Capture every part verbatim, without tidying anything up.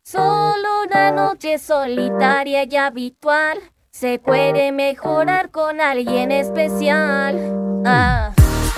Solo una noche solitaria y habitual se puede mejorar con alguien especial. Ah.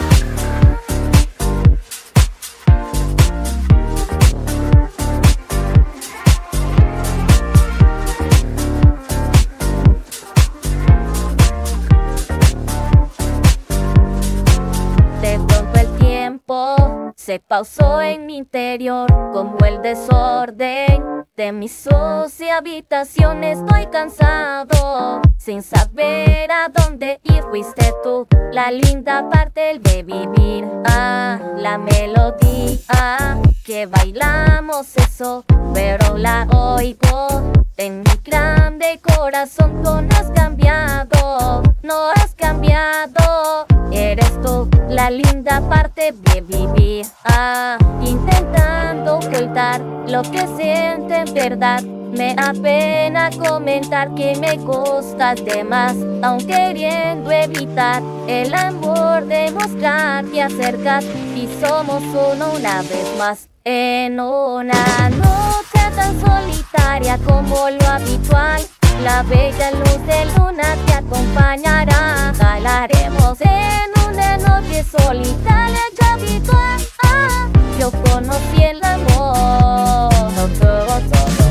De pronto el tiempo se pausó en mi interior, como el desorden de mi sucia habitación. Estoy cansado, sin saber a dónde ir. Fuiste tú, la linda parte de vivir. Ah, la melodía que bailamos eso, pero la oigo en mi grande corazón. Tú no has cambiado, no has cambiado. Eres tú, la linda parte de vivir. Ah, intentando ocultar lo que siento en verdad. Me apena comentar que me gustas de más, aun queriendo evitar el amor, demostrar que acercas y somos uno una vez más. En una noche tan solitaria como lo habitual, la bella luz de luna te acompañará. Bailaremos en una noche solitaria y habitual. Ah, yo conocí el amor. Todo, todo.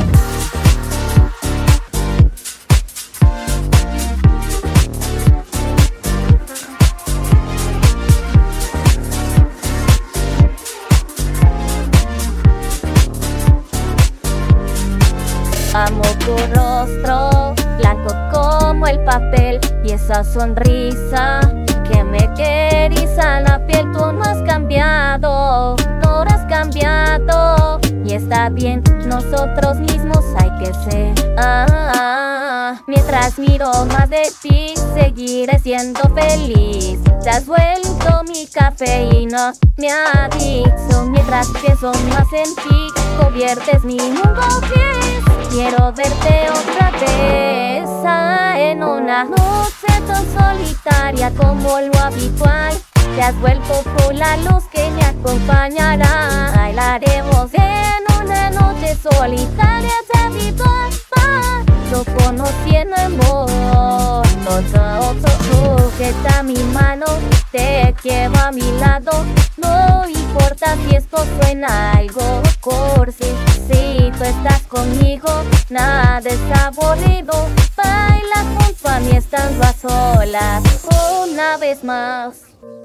Amo tu rostro, blanco como el papel, y esa sonrisa que me eriza la piel. Tú no has cambiado, no has cambiado, y está bien, nosotros mismos hay que ser. Ah, ah, mientras miro más de ti, seguiré siendo feliz. Te has vuelto mi cafeína, mi adicto. Mientras pienso más en ti, conviertes mi mundo gris. Quiero verte otra vez. Ah, en una noche tan solitaria como lo habitual, te has vuelto por la luz que me acompañará. Bailaremos en una noche solitaria y habitual. Ah, yo conocí el amor. Todo, todo, sujeta mi mano, te quiero a mi lado. No importa si esto suena algo cursi, si tú estás conmigo, nada es aburrido. Baila junto a mí estando a solas, una vez más.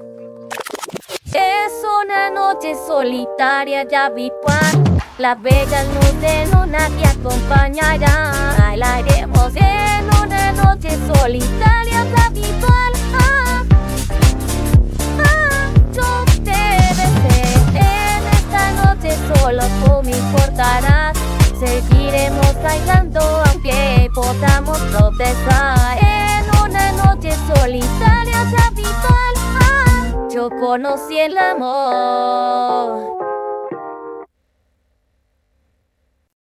Es una noche solitaria y habitual, la bella luz de luna te acompañará. Bailaremos en una noche solitaria y habitual. Ah, ah, yo te besé en esta noche, solo tú me importarás. Seguiremos bailando aunque podamos tropezar. En una noche solitaria y habitual. Ah, yo conocí el amor.